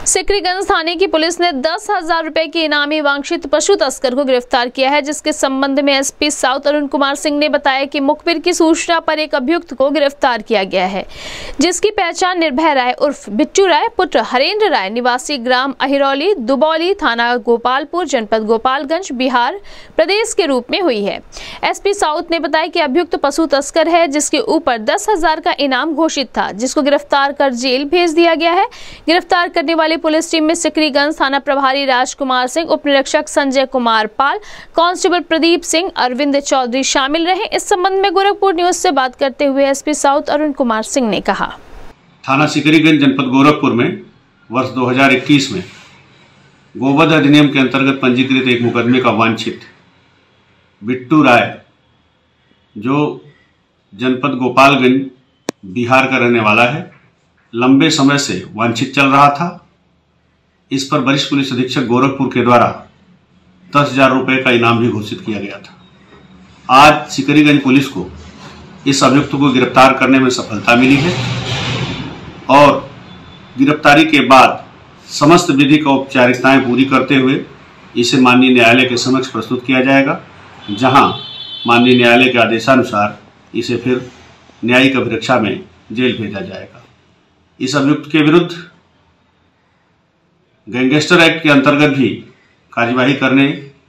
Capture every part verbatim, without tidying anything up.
सिकरीगंज थाने की पुलिस ने दस हजार रुपए के इनामी वांछित पशु तस्कर को गिरफ्तार किया है, जिसके संबंध में एसपी साउथ अरुण कुमार सिंह ने बताया कि मुखबिर की सूचना पर एक अभियुक्त को गिरफ्तार किया गया है, जिसकी पहचान निर्भय राय उर्फ बिट्टू राय पुत्र हरेंद्र राय निवासी ग्राम अहिरौली दुबौली थाना गोपालपुर जनपद गोपालगंज बिहार प्रदेश के रूप में हुई है। एसपी साउथ ने बताया कि अभियुक्त पशु तस्कर है, जिसके ऊपर दस हजार का इनाम घोषित था, जिसको गिरफ्तार कर जेल भेज दिया गया है। गिरफ्तार करने वाले पुलिस टीम में सिकरीगंज थाना प्रभारी राजकुमार सिंह, उप निरीक्षक संजय कुमार पाल, कांस्टेबल प्रदीप सिंह, अरविंद चौधरी शामिल रहे। इस संबंध में गोरखपुर न्यूज से बात करते हुए एसपी साउथ अरुण कुमार सिंह ने कहा, थाना सिकरीगंज जनपद गोरखपुर में वर्ष दो हज़ार इक्कीस में गोवध अधिनियम के अंतर्गत पंजीकृत एक मुकदमे का वांछित बिट्टू राय, जो जनपद गोपालगंज बिहार का रहने वाला है, लंबे समय से वांछित चल रहा था। इस पर वरिष्ठ पुलिस अधीक्षक गोरखपुर के द्वारा दस हजार रुपये का इनाम भी घोषित किया गया था। आज सिकरीगंज पुलिस को इस अभियुक्त को गिरफ्तार करने में सफलता मिली है और गिरफ्तारी के बाद समस्त विधिक औपचारिकताएं पूरी करते हुए इसे माननीय न्यायालय के समक्ष प्रस्तुत किया जाएगा, जहां माननीय न्यायालय के आदेशानुसार इसे फिर न्यायिक अभिरक्षा में जेल भेजा जाएगा। इस अभियुक्त के विरुद्ध गैंगस्टर एक्ट के अंतर्गत भी कार्यवाही करने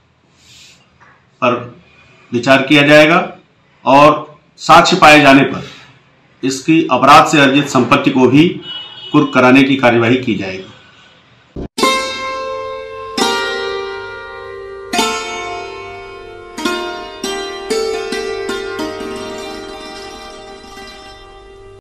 पर विचार किया जाएगा और साक्ष्य पाए जाने पर इसकी अपराध से अर्जित संपत्ति को भी कुर्क कराने की कार्यवाही की जाएगी।